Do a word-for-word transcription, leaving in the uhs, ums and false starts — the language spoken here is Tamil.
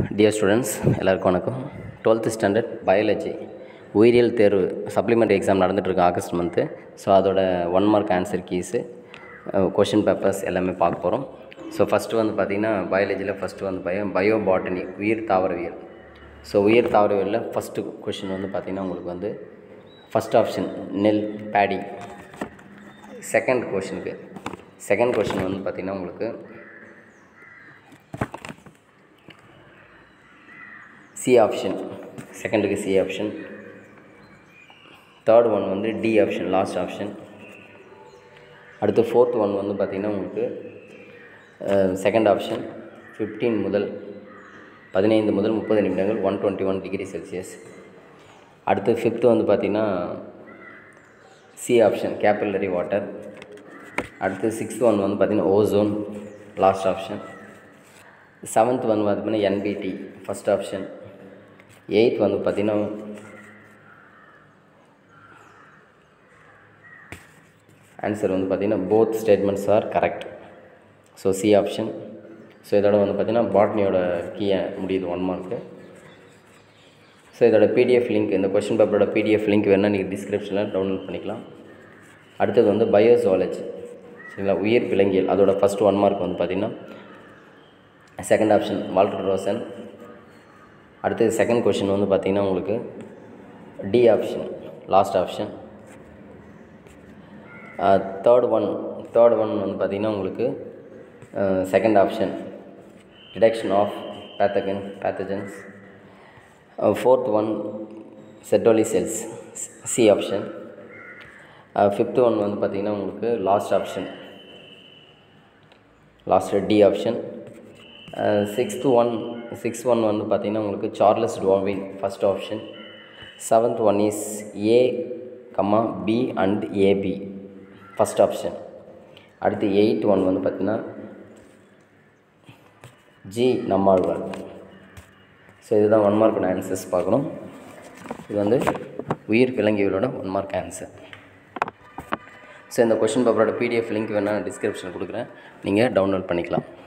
Dear students, எல்லாருக்கும் வணக்கம். twelfth standard biology உயிரியல் தேர்வு supplementary exam நடந்துட்டு இருக்கு ஆகஸ்ட் மந்த். ஸோ அதோட one mark answer keys question papers எல்லாமே பார்க்க போகிறோம். ஸோ ஃபஸ்ட்டு வந்து பார்த்திங்கன்னா பயாலஜியில் ஃபஸ்ட்டு வந்து பயோ பயோ பாட்டனி உயிர் தாவரவியல். ஸோ உயிர் தாவரவியலில் ஃபஸ்ட்டு கொஷின் வந்து பார்த்திங்கன்னா உங்களுக்கு வந்து ஃபஸ்ட் ஆப்ஷன் நெல் பேடி. செகண்ட் கொஷினுக்கு செகண்ட் கொஷின் வந்து பார்த்திங்கன்னா உங்களுக்கு சி ஆப்ஷன், செகண்டுக்கு சி ஆப்ஷன். தேர்ட் ஒன் வந்து டி ஆப்ஷன், லாஸ்ட் ஆப்ஷன். அடுத்து ஃபோர்த் ஒன் வந்து பார்த்திங்கன்னா உங்களுக்கு செகண்ட் ஆப்ஷன் ஃபிஃப்டீன் முதல் பதினைந்து முதல் முப்பது நிமிடங்கள் one twenty one degree Celsius. அடுத்து ஃபிஃப்த்து வந்து பார்த்திங்கன்னா சி ஆப்ஷன் கேபில்லரி வாட்டர். அடுத்து சிக்ஸ்த் ஒன் வந்து பார்த்திங்கன்னா ஓசோன், லாஸ்ட் ஆப்ஷன். செவன்த் வந்து பார்த்திங்கன்னா என்பிடி, ஃபஸ்ட் ஆப்ஷன். எயித் வந்து பார்த்திங்கன்னா ஆன்சர் வந்து பார்த்திங்கன்னா both statements are correct. So C option. So இதோட வந்து பார்த்திங்கன்னா பாட்னியோட கீயை முடியுது ஒன் மார்க்கு. ஸோ இதோட பிடிஎஃப் லிங்க், இந்த கொஷின் பேப்பரோட பிடிஎஃப் லிங்க் வேணால் நீங்கள் டிஸ்கிரிப்ஷனில் டவுன்லோட் பண்ணிக்கலாம். அடுத்தது வந்து பயோசுவாலஜி, சரிங்களா, உயிர் விலங்கியல். அதோட ஃபஸ்ட் ஒன் மார்க் வந்து பார்த்திங்கன்னா செகண்ட் ஆப்ஷன் வால்டர் ரோசன். அடுத்தது செகண்ட் கொஷின் வந்து பார்த்திங்கன்னா உங்களுக்கு D option, last option. Third one third one வந்து பார்த்திங்கன்னா உங்களுக்கு second option detection of pathogen pathogens. Fourth one Sertoli cells, C option. Fifth one வந்து பார்த்திங்கன்னா உங்களுக்கு last option, last D option. Sixth one sixth one வந்து பார்த்திங்கன்னா உங்களுக்கு Charles Darwin, first option. Seventh one is A comma B and AB, first option. அடுத்து எயித் ஒன் வந்து பார்த்திங்கன்னா ஜி நம்மாழ்வார். ஸோ இதுதான் ஒன் மார்க்கோட ஆன்சர்ஸ் பார்க்கணும். இது வந்து உயிர் விலங்கியலோட ஒன் மார்க் ஆன்சர். ஸோ இந்த கொஷின் பேப்பரோட பிடிஎஃப் லிங்க் வேணால் டிஸ்கிரிப்ஷன் கொடுக்குறேன், நீங்கள் டவுன்லோட் பண்ணிக்கலாம்.